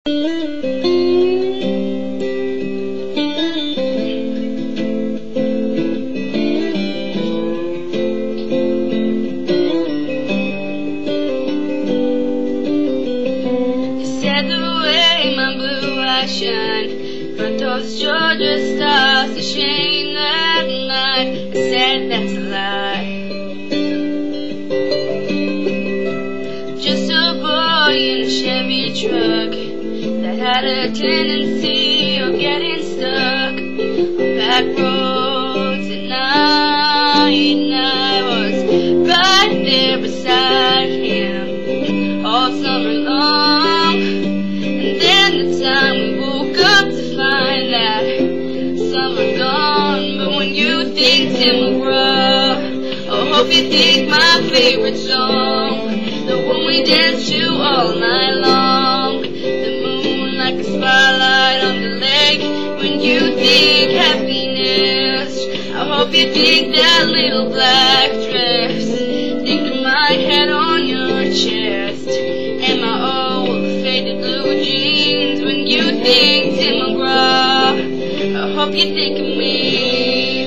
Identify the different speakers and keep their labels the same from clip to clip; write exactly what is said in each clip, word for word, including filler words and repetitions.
Speaker 1: Shine front of the Georgia stars to shine that night. I said that's a lie. Just a boy in a Chevy truck that had a tendency of getting stuck on back roads at night. And I was right there beside him all summer long. And then the time we woke up to find that summer gone. But when you think Tim McGraw, I hope you think my favorite song, the one we dance to all night long. The moon like a spotlight on the lake. When you think happiness, I hope you think that little black dress. Think of my head on your chest and my old faded blue jeans. When you think Tim McGraw, I hope you think of me.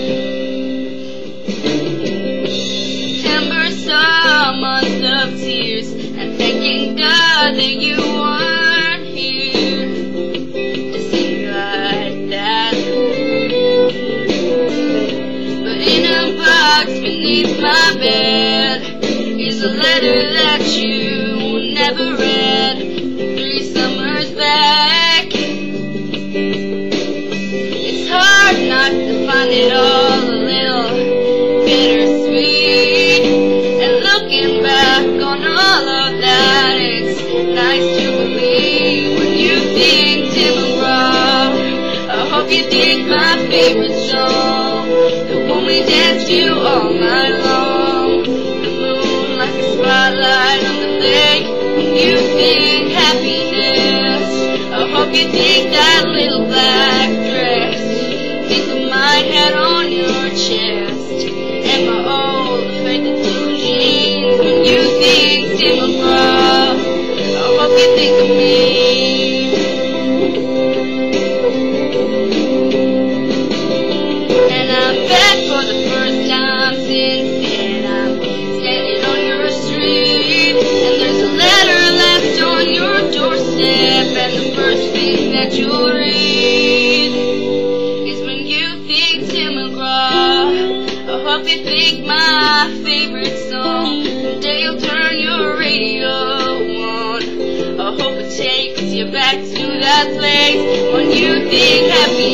Speaker 1: September saw a month of tears, and thanking God that you weren't here to see me like that. But in a box beneath my bed is a letter that you never read three summers back. It's hard not to find it all a little bittersweet, and looking back on all of that, it's nice to believe. When you think Tim McGraw, I hope you think my favorite song, the one we dance to all night long. The moon like a spotlight on the lake. When you think happiness, I hope you think that little black dress. Think of my head on your chest and my old faded blue jeans. When you think Tim McGraw, I hope you think of me. And I'm back for the first time since then. I'm standing on your street, and there's a letter left on your doorstep, and the first thing that you'll read is when you think Tim McGraw, I hope you think my favorite song. The day you'll turn your radio on, I hope it takes you back to that place when you think happy.